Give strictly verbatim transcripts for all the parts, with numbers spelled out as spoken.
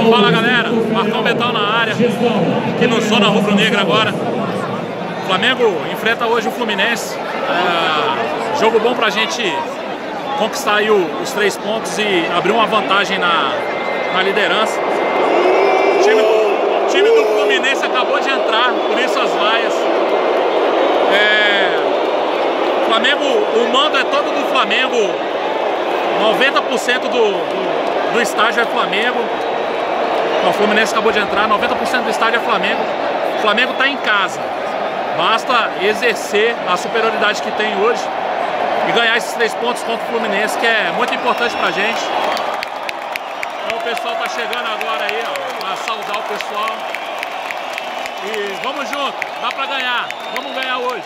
Fala galera, Marcão Betão na área, aqui no Zona Rubro Negra agora. O Flamengo enfrenta hoje o Fluminense. É, jogo bom pra gente conquistar aí o, os três pontos e abrir uma vantagem na, na liderança. O time, o time do Fluminense acabou de entrar, por isso as vaias. É, Flamengo, o mando é todo do Flamengo, noventa por cento do, do, do estádio é Flamengo. O Fluminense acabou de entrar, noventa por cento do estádio é Flamengo. O Flamengo está em casa. Basta exercer a superioridade que tem hoje e ganhar esses três pontos contra o Fluminense, que é muito importante pra gente. Então o pessoal tá chegando agora aí, ó, pra saudar o pessoal. E vamos junto, dá pra ganhar, vamos ganhar hoje.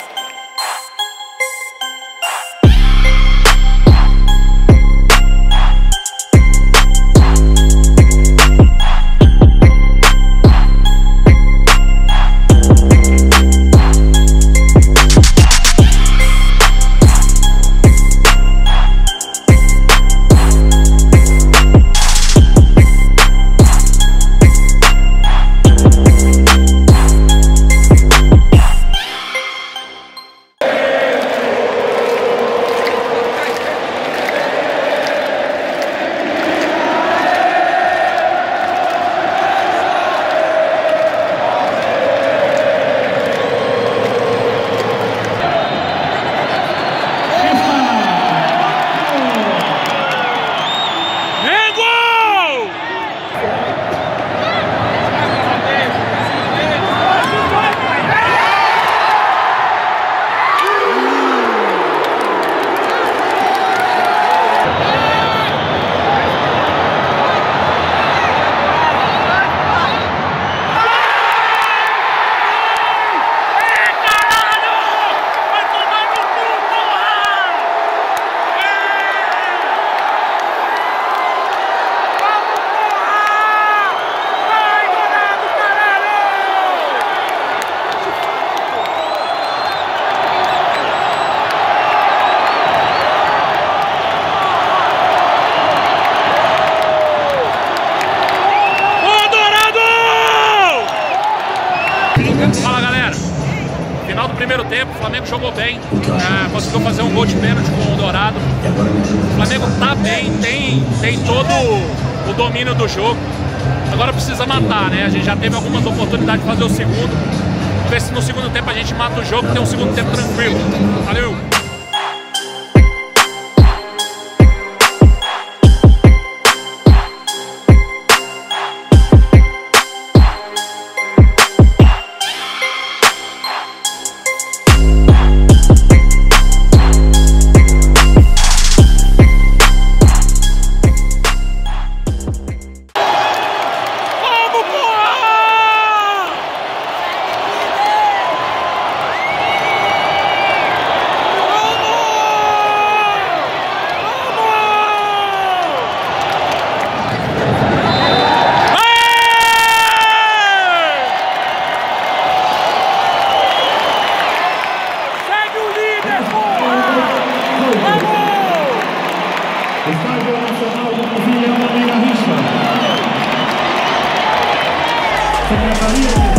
Fala galera, final do primeiro tempo, o Flamengo jogou bem, é, conseguiu fazer um gol de pênalti com o Dourado. O Flamengo tá bem, tem, tem todo o domínio do jogo. Agora precisa matar, né? A gente já teve algumas oportunidades de fazer o segundo. Vamos ver se no segundo tempo a gente mata o jogo e tem um segundo tempo tranquilo. Valeu! Estádio Nacional do Brasília, Maria Richa. Secretaria de